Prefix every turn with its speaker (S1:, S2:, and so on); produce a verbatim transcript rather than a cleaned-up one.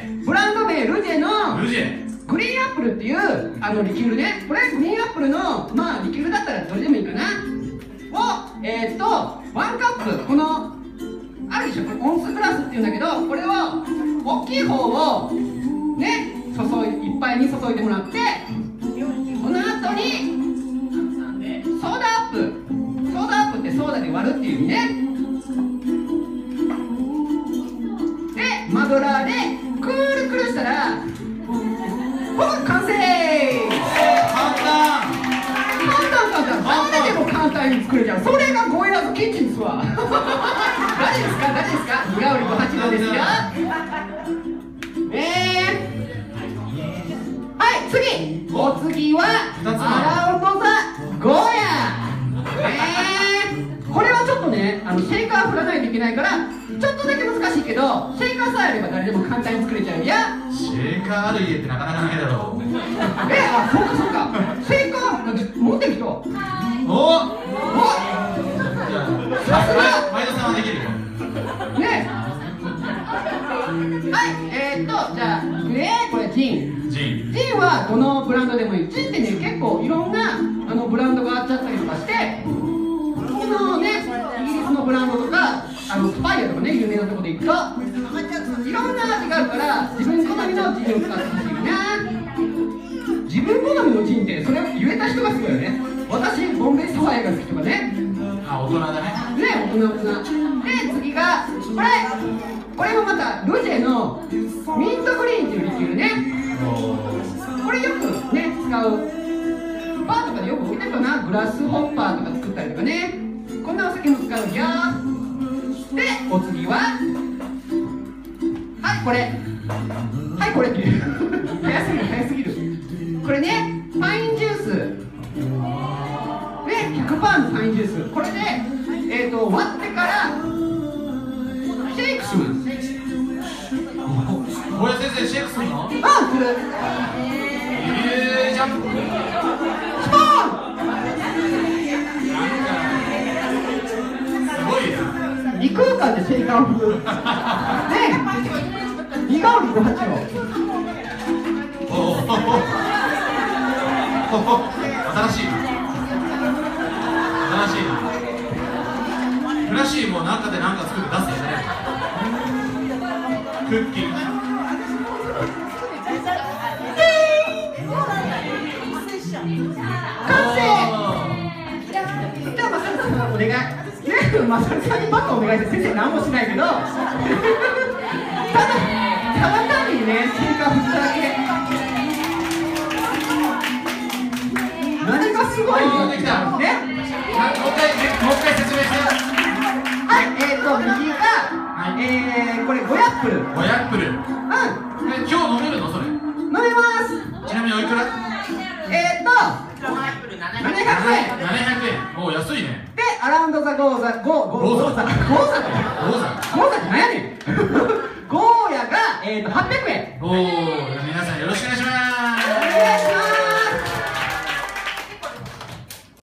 S1: ブランド名ルジェの
S2: ルジェ
S1: グリーンアップルっていうあのリキュールね。これグリーンアップルのまあリキュールだったらどれでもいいかなをえー、っとワンカップ、このあるでしょ、これオンスグラスっていうんだけど、これを大きい方をね注いいっぱいに注いでもらって、この後にソーダアップ、ソーダアップってソーダで割るっていう意味ね。でマドラーでくるくるしたらほら完成。
S2: 簡単
S1: 簡単簡単、誰でも簡単に作れちゃう。それがゴーヤーズキッチンですわ。誰ですか誰ですか。にがおりごはち号ですよ。えー、はい次、お次はアラウンドザゴーヤー。えー、これはちょっとねあのシェイカー振らないといけないからちょっとだけ難しいけど、シェイカーさえあれば誰でも簡単に作れちゃうや。
S2: シェーカーある家ってなかなかないだろう。
S1: え、あ、そうかそうか。シェイカー持ってる人。おお。
S2: じゃあ前田さんはできるよ
S1: ね。はい、えー、っとじゃあえー、これジン。
S2: ジン
S1: ジンはどのブランドでもいい。ジンってね結構いろんなあのブランドがあっちゃったりとかして、このねイギリスのブランドとかあのスパイアとかね有名なところで行くといろんな味があるから自分好みのジンを使ってほしいな。自分好みのジンってそれを言えた人がすごいよね。私ボンベイサワイが好きとかね。
S2: あ、大人だね。
S1: ね、大人大人。で次がこれ、これもまたルジェのミントグリーンっていうリキュールね。これよくね使うバーとかでよく置いてるかな。グラスホッパーとか作ったりとかね。こんなお酒も使うよ。でお次ははいこれはいこれっていう早すぎる早すぎる。これねパインジュースで ひゃくパーセント のパインジュース、これでえっと割ってからシェイクします。
S2: ゴーヤ先生シェイクするの？
S1: あ、する。
S2: えー、ジャンプ
S1: スポーン。
S2: すごいな。
S1: 異空間でシェイカーを振る。ね。にがおりごはち号。
S2: おお。新しい。新しいな。フラッシーも中で何か作って出すんじゃない？クッキー。
S1: 完成。じゃあマサルさんお願い。ね、マサルさんにバカお願いして先生何もしないけど、ただただ単にねシェイカー振っただけ。何がすごいの
S2: できた
S1: ね。
S2: もう一回もう一回説明して。
S1: はい、えーと右が、はい、えーこれごヤップル。
S2: ごヤップル。うん。
S1: うん。
S2: 今日飲めるのそれ？
S1: 飲めます。
S2: ちなみにおいくら？
S1: えーとななひゃくえん。
S2: ななひゃくえん。おお、安いね。
S1: でアラウンドザゴーザゴーゴーザゴーザゴーザ
S2: ゴーザ。
S1: ゴーザって何やねん。ゴーヤがえーとはっぴゃくえん。
S2: おお。